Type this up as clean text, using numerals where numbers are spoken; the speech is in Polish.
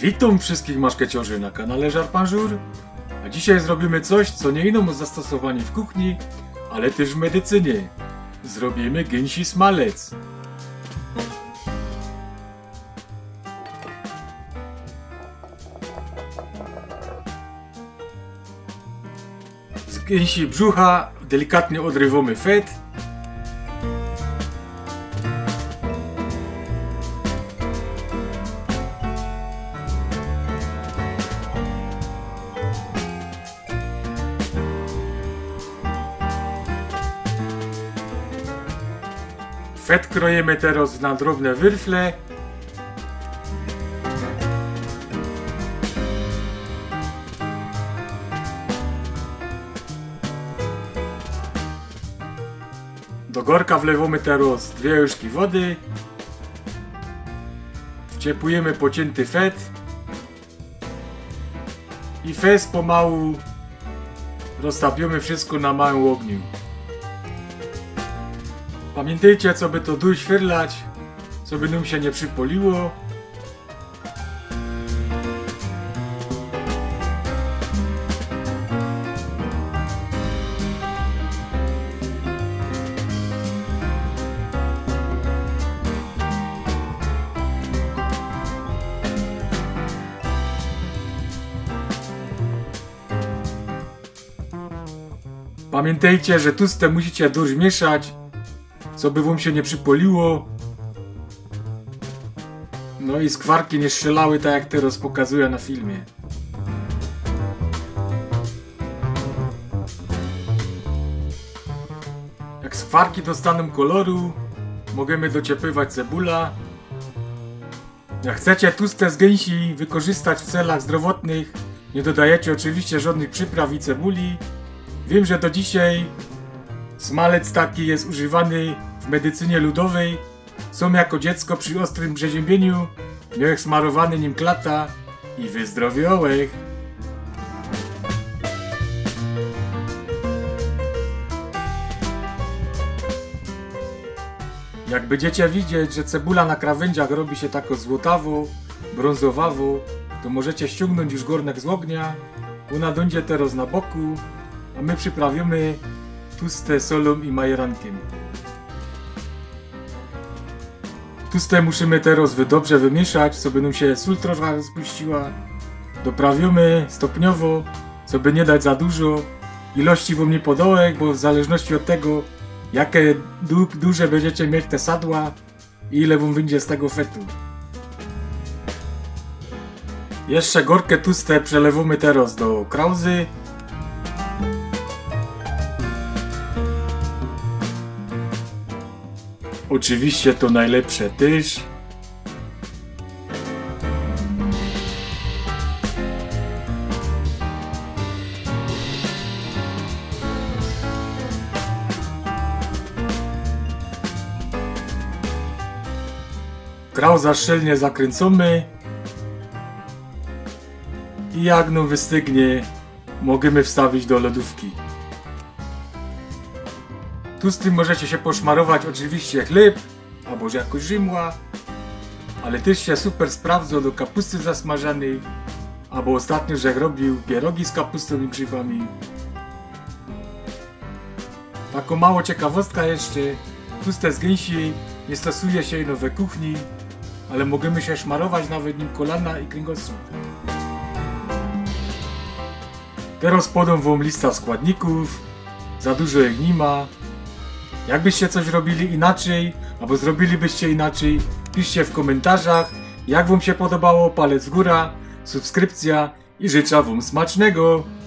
Witam wszystkich maszkeciorzy na kanale Żarpanżur, a dzisiaj zrobimy coś, co nie ino zastosowanie w kuchni, ale też w medycynie. Zrobimy gęsi smalec. Z gęsi brzucha delikatnie odrywamy fet. Fet krojemy teraz na drobne wyrfle. Do gorka wlewamy teraz 2 łyżki wody. Wciepujemy pocięty fet. I fez pomału roztapiamy wszystko na małym ogniu. Pamiętajcie, co by to dół świerlać, co by nam się nie przypoliło. Pamiętajcie, że tłuste musicie dość mieszać, co by wam się nie przypoliło. No i skwarki nie strzelały tak jak teraz pokazuję na filmie. Jak skwarki dostaną koloru, możemy dociepywać cebula. Jak chcecie tłuste z gęsi wykorzystać w celach zdrowotnych, nie dodajecie oczywiście żadnych przypraw i cebuli. Wiem, że do dzisiaj smalec taki jest używany w medycynie ludowej. Są jako dziecko przy ostrym przeziębieniu, miałech smarowany nim klata i wyzdrowiałech. Jak będziecie widzieć, że cebula na krawędziach robi się tako złotawo, brązowawo, to możecie ściągnąć już garnek z ognia. Ona będzie teraz na boku, a my przyprawimy tłuste solą i majerankiem. Tłuste musimy teraz dobrze wymieszać, co by nam się sól trochę rozpuściła. Doprawimy stopniowo, co by nie dać za dużo. Ilości wam nie podołek, bo w zależności od tego, jakie duże będziecie mieć te sadła i ile wam wyjdzie z tego fetu. Jeszcze gorkę tłuste przelewamy teraz do krauzy. Oczywiście to najlepsze też. Krauza szczelnie zakręcamy. I jak nam wystygnie, możemy wstawić do lodówki. Tu z tym możecie się poszmarować oczywiście chleb, albo jakoś żymła, ale też się super sprawdza do kapusty zasmażanej, albo ostatnio żech robił pierogi z kapustą i grzybami. Taką małą ciekawostka jeszcze, tłuste z gęsi nie stosuje się ino we kuchni, ale możemy się szmarować nawet nim kolana i kręgosłup. Teraz podam wam lista składników, za dużo ich nie ma. Jakbyście coś robili inaczej, albo zrobilibyście inaczej, piszcie w komentarzach. Jak wam się podobało, palec w górę, subskrypcja i życzę wam smacznego!